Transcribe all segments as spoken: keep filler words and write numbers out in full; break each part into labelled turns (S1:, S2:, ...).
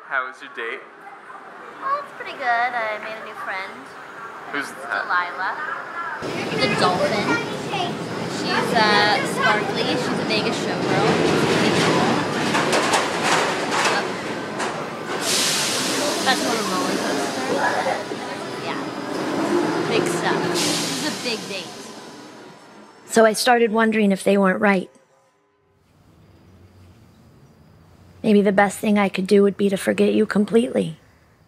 S1: How was your date?
S2: Oh, it's pretty good. I made a new friend.
S1: Who's that?
S2: Delilah. The dolphin. She's uh, sparkly. She's a Vegas showgirl. Special on a roller coaster. Yeah. Big stuff. This is a big date.
S3: So I started wondering if they weren't right. Maybe the best thing I could do would be to forget you completely.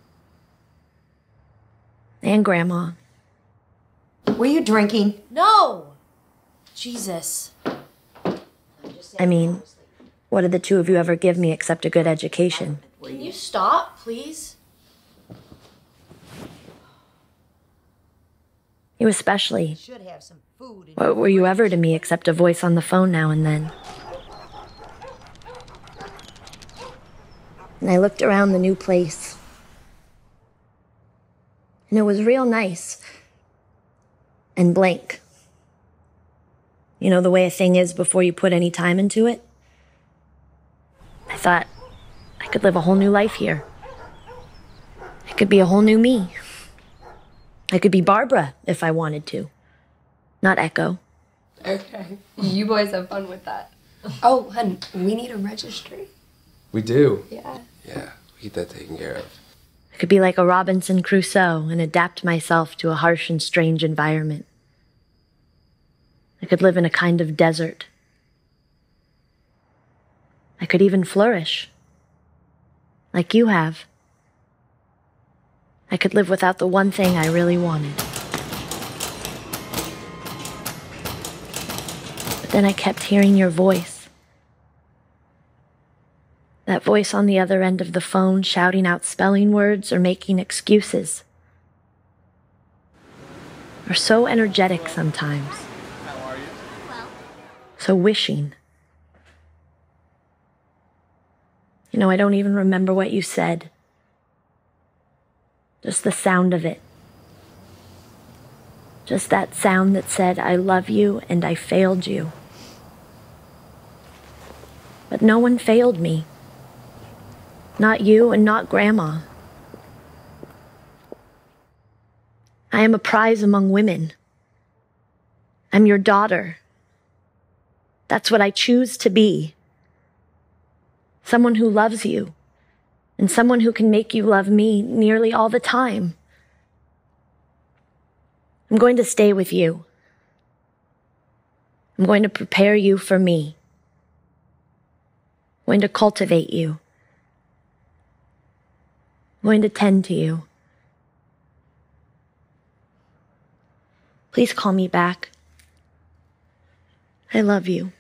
S3: And Grandma.
S4: Were you drinking?
S5: No! Jesus.
S3: I mean, what did the two of you ever give me except a good education?
S5: Can you stop, please?
S3: You especially.
S4: Should have some food in
S3: What were you ever to me except a voice on the phone now and then? And I looked around the new place. And it was real nice. And blank. You know the way a thing is before you put any time into it? I thought I could live a whole new life here. I could be a whole new me. I could be Barbara if I wanted to. Not Echo.
S6: Okay. You boys have fun with that. Oh, hun, we need a registry.
S7: We do.
S6: Yeah.
S7: Yeah, we get that taken care of.
S3: I could be like a Robinson Crusoe and adapt myself to a harsh and strange environment. I could live in a kind of desert. I could even flourish. Like you have. I could live without the one thing I really wanted. But then I kept hearing your voice. That voice on the other end of the phone shouting out spelling words or making excuses. Or so energetic sometimes.
S1: How are you?
S2: Well,
S3: So wishing. You know, I don't even remember what you said. Just the sound of it. Just that sound that said, I love you and I failed you. But no one failed me. Not you and not Grandma. I am a prize among women. I'm your daughter. That's what I choose to be. Someone who loves you. And someone who can make you love me nearly all the time. I'm going to stay with you. I'm going to prepare you for me. I'm going to cultivate you. I'm going to tend to you. Please call me back. I love you.